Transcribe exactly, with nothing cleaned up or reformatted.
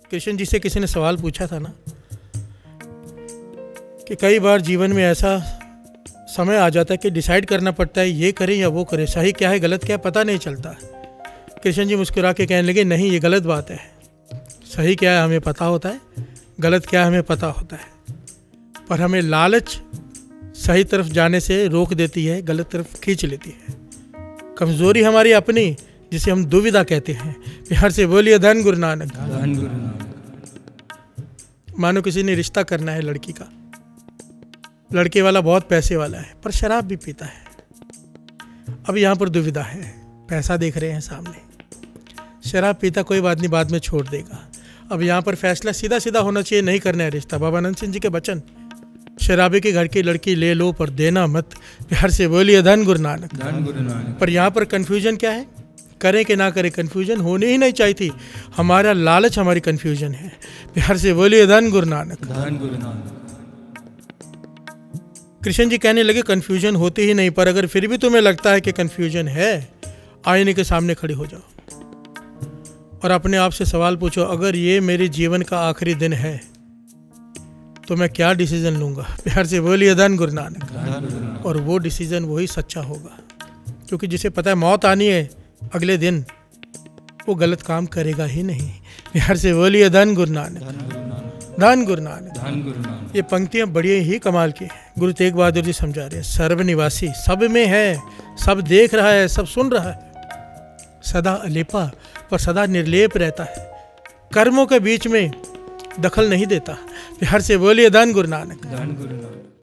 कृष्ण जी से किसी ने सवाल पूछा था ना कि कई बार जीवन में ऐसा समय आ जाता है कि डिसाइड करना पड़ता है ये करें या वो करें, सही क्या है गलत क्या है पता नहीं चलता। कृष्ण जी मुस्कुरा के कहने लगे नहीं ये गलत बात है, सही क्या है हमें पता होता है, गलत क्या है हमें पता होता है, पर हमें लालच सही तरफ जाने से रोक देती है, गलत तरफ खींच लेती है। कमज़ोरी हमारी अपनी जिसे हम दुविधा कहते हैं। प्यार से बोलिए धन गुरु नानक। धन गुरु नानक। मानो किसी ने रिश्ता करना है लड़की का, लड़के वाला बहुत पैसे वाला है पर शराब भी पीता है। अब यहाँ पर दुविधा है, पैसा देख रहे हैं सामने, शराब पीता कोई बात नहीं बाद में छोड़ देगा। अब यहाँ पर फैसला सीधा सीधा होना चाहिए, नहीं करना है रिश्ता। बाबा नंद सिंह जी के वचन, शराबी के घर की लड़की ले लो पर देना मत। प्यार से बोलिए धन गुरु नानक। धन गुरु नानक। पर यहाँ पर कन्फ्यूजन क्या है, करें कि ना करें, कन्फ्यूजन होनी ही नहीं चाहिए थी। हमारा लालच हमारी कन्फ्यूजन है। प्यार से बोलिए धन गुरु नानक। धन गुरु नानक। कृष्ण जी कहने लगे कन्फ्यूजन होती ही नहीं, पर अगर फिर भी तुम्हें लगता है कि कन्फ्यूजन है, आईने के सामने खड़े हो जाओ और अपने आप से सवाल पूछो, अगर ये मेरे जीवन का आखिरी दिन है तो मैं क्या डिसीजन लूँगा। प्यार से बोलिए धन गुरु नानक। और वो डिसीजन वही सच्चा होगा, क्योंकि जिसे पता है मौत आनी है अगले दिन, वो गलत काम करेगा ही नहीं। प्यार से बोलिए धन गुरु नानक। धन गुरु नानक। धन गुरु नानक। ये पंक्तियाँ बड़ी ही कमाल की हैं। गुरु तेग बहादुर जी समझा रहे हैं, सर्वनिवासी सब में है, सब देख रहा है, सब सुन रहा है, सदा अलेपा पर सदा निर्लेप रहता है, कर्मों के बीच में दखल नहीं देता। प्यार से बोलिए धन गुरु नानक। धन गुरु नानक।